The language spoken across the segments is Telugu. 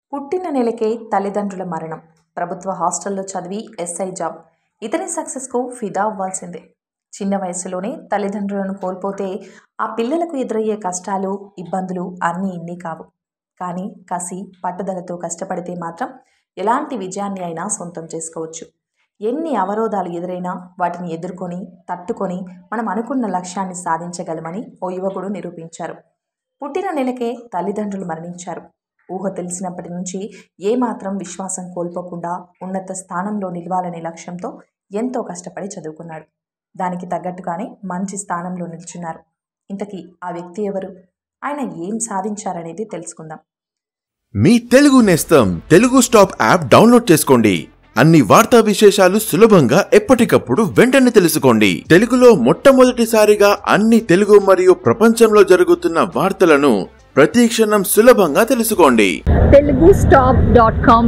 పుట్టిన నెలకే తల్లిదండ్రుల మరణం. ప్రభుత్వ హాస్టల్లో చదివి ఎస్ఐ జాబ్. ఇతని సక్సెస్కు ఫిదా అవ్వాల్సిందే. చిన్న వయసులోనే తల్లిదండ్రులను కోల్పోతే ఆ పిల్లలకు ఎదురయ్యే కష్టాలు, ఇబ్బందులు అన్నీ ఇన్ని కావు. కానీ కసి, పట్టుదలతో కష్టపడితే మాత్రం ఎలాంటి విజయాన్ని అయినా సొంతం చేసుకోవచ్చు. ఎన్ని అవరోధాలు ఎదురైనా వాటిని ఎదుర్కొని, తట్టుకొని మనం అనుకున్న లక్ష్యాన్ని సాధించగలమని ఓ యువకుడు నిరూపించారు. పుట్టిన నెలకే తల్లిదండ్రులు మరణించారు. ఊహ తెలిసినప్పటి నుంచి ఏమాత్రం విశ్వాసం కోల్పోకుండా ఉన్నత స్థానంలో నిలవాలనే లక్ష్యంతో ఎంతో కష్టపడి చదువుకున్నాడు. దానికి తగ్గట్టుగానే మంచి స్థానంలో నిల్చున్నారు. ఇంతకీ ఆ వ్యక్తి ఎవరు? ఆయన ఏం సాధించారనేది తెలుసుకుందాం. మీ తెలుగు నేస్తం తెలుగు స్టాప్ యాప్ డౌన్లోడ్ చేసుకోండి. అన్ని వార్తా విశేషాలు సులభంగా ఎప్పటికప్పుడు వెంటనే తెలుసుకోండి. తెలుగులో మొట్టమొదటిసారిగా అన్ని తెలుగు మరియు ప్రపంచంలో జరుగుతున్న వార్తలను ప్రతి క్షణం సులభంగా తెలుసుకోండి. telugustop.com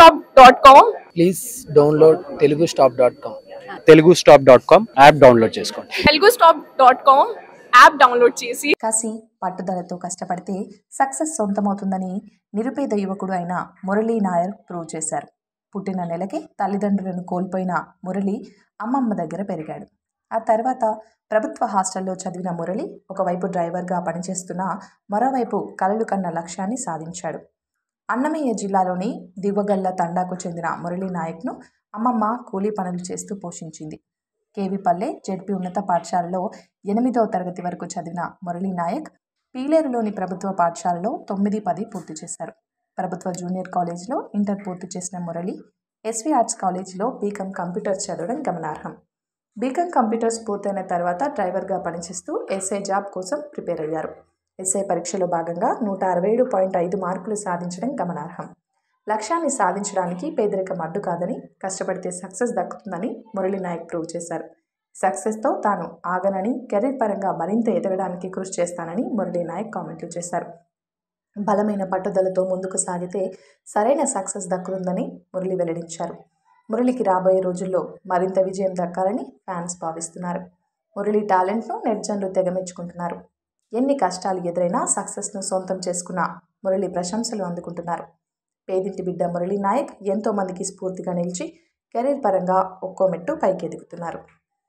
please download telugustop.com telugustop.com app download చేసుకోండి. telugustop.com యాప్ డౌన్లోడ్ చేసి కసి, పట్టుదలతో కష్టపడితే సక్సెస్ సొంతమవుతుందని నిరుపేద యువకుడు అయిన మురళీ నాయర్ ప్రూవ్ చేశారు. పుట్టిన నెలకే తల్లిదండ్రులను కోల్పోయిన మురళి అమ్మమ్మ దగ్గర పెరిగాడు. ఆ తర్వాత ప్రభుత్వ హాస్టల్లో చదివిన మురళి ఒకవైపు డ్రైవర్గా పనిచేస్తున్న మరోవైపు కలలు కన్న లక్ష్యాన్ని సాధించాడు. అన్నమయ్య జిల్లాలోని దివ్వగల్ల తండాకు చెందిన మురళీ నాయక్ను అమ్మమ్మ కూలీ పనులు చేస్తూ పోషించింది. కేవీపల్లె జెడ్పీ ఉన్నత పాఠశాలలో 8వ తరగతి వరకు చదివిన మురళీ నాయక్ పీలేరులోని ప్రభుత్వ పాఠశాలలో 9, 10 పూర్తి చేశారు. ప్రభుత్వ జూనియర్ కాలేజీలో ఇంటర్ పూర్తి చేసిన మురళి ఎస్వి ఆర్ట్స్ కాలేజీలో బీకాం కంప్యూటర్స్ చదవడం గమనార్హం. బీకాం కంప్యూటర్స్ పూర్తయిన తర్వాత డ్రైవర్గా పనిచేస్తూ ఎస్ఐ జాబ్ కోసం ప్రిపేర్ అయ్యారు. ఎస్ఐ పరీక్షలో భాగంగా 167.5 మార్కులు సాధించడం గమనార్హం. లక్ష్యాన్ని సాధించడానికి పేదరికం అడ్డు కాదని, కష్టపడితే సక్సెస్ దక్కుతుందని మురళీ నాయక్ ప్రూవ్ చేశారు. సక్సెస్తో తాను ఆగనని, కెరీర్ పరంగా మరింత ఎదగడానికి కృషి చేస్తానని మురళీ నాయక్ కామెంట్లు చేశారు. బలమైన పట్టుదలతో ముందుకు సాగితే సరైన సక్సెస్ దక్కుతుందని మురళి వెల్లడించారు. మురళికి రాబోయే రోజుల్లో మరింత విజయం దక్కాలని ఫ్యాన్స్ భావిస్తున్నారు. మురళి టాలెంట్ను నెటిజన్లు తెగమెచ్చుకుంటున్నారు. ఎన్ని కష్టాలు ఎదురైనా సక్సెస్ను సొంతం చేసుకున్న మురళి ప్రశంసలు అందుకుంటున్నారు. పేదింటి బిడ్డ మురళీ నాయక్ ఎంతో మందికి స్ఫూర్తిగా నిలిచి కెరీర్ పరంగా ఒక్కో మెట్టు పైకి ఎదుగుతున్నారు.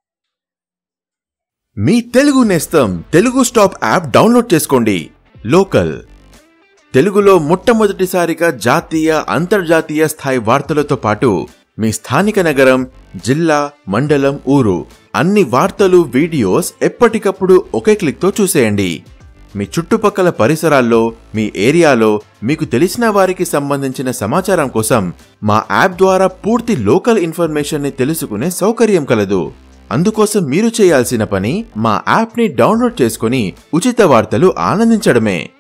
మీ తెలుగు నేస్తం తెలుగు స్టాప్ యాప్ డౌన్లోడ్ చేసుకోండి. లోకల్ తెలుగులో మొట్టమొదటిసారిగా జాతీయ, అంతర్జాతీయ స్థాయి వార్తలతో పాటు మీ స్థానిక నగరం, జిల్లా, మండలం, ఊరు అన్ని వార్తలు, వీడియోస్ ఎప్పటికప్పుడు ఒకే క్లిక్తో చూసేయండి. మీ చుట్టుపక్కల పరిసరాల్లో, మీ ఏరియాలో మీకు తెలిసిన వారికి సంబంధించిన సమాచారం కోసం మా యాప్ ద్వారా పూర్తి లోకల్ ఇన్ఫర్మేషన్ని తెలుసుకునే సౌకర్యం కలదు. అందుకోసం మీరు చేయాల్సిన పని మా యాప్ని డౌన్లోడ్ చేసుకుని ఉచిత వార్తలు ఆనందించడమే.